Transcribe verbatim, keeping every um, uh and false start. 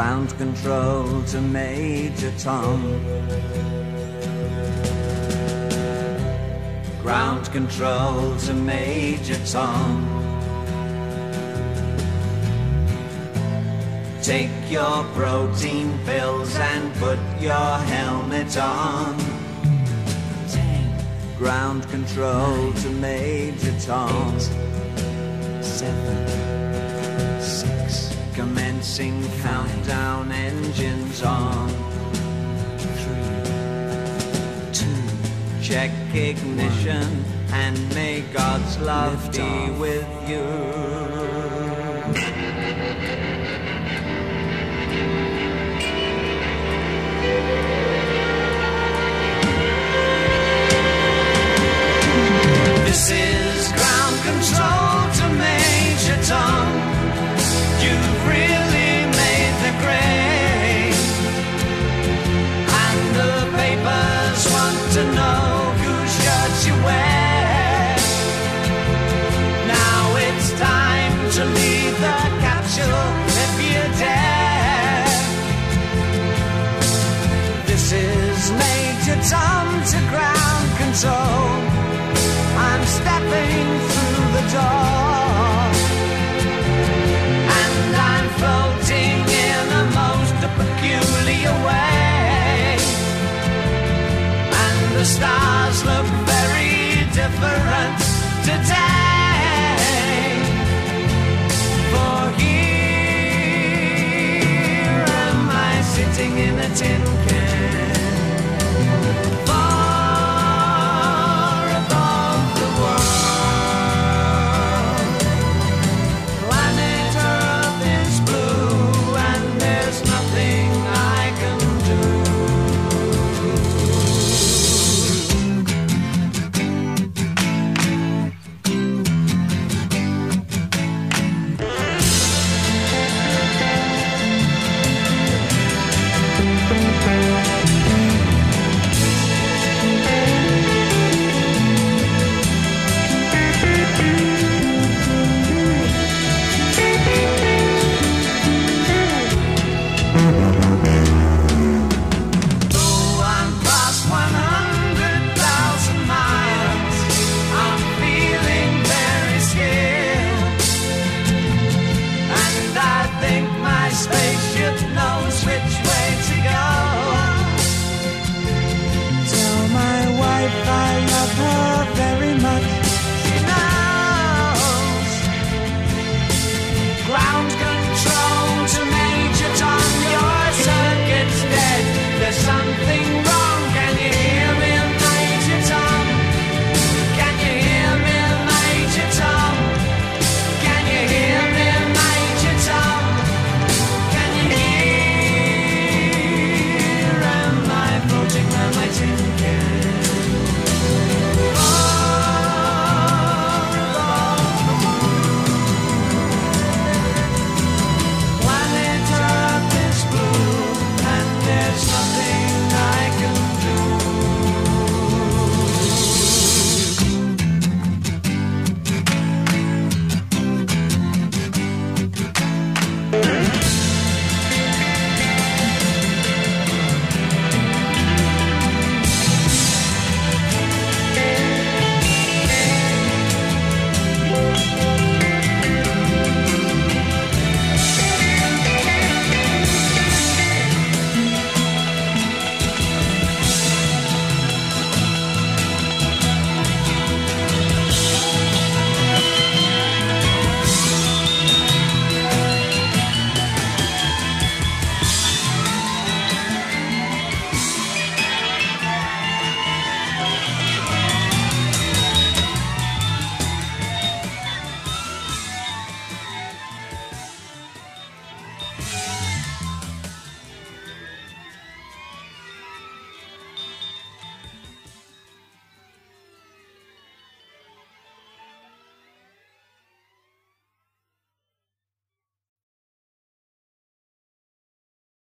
Ground control to Major Tom. Ground control to Major Tom. Take your protein pills and put your helmet on. Ten. Ground control nine, to Major Tom. Eight, seven, six. Commencing five, countdown, engines on. Three, two. Check ignition one, and may God's love be off with you. This is ground control to Major Tom. You've really made the grade, and the papers want to know whose shirt you wear. Now it's time to leave the capsule if you dare. This is Major Tom to ground control. I'm stepping through the door, and I'm floating in a most peculiar way, and the stars look very different today. For here am I sitting in a tin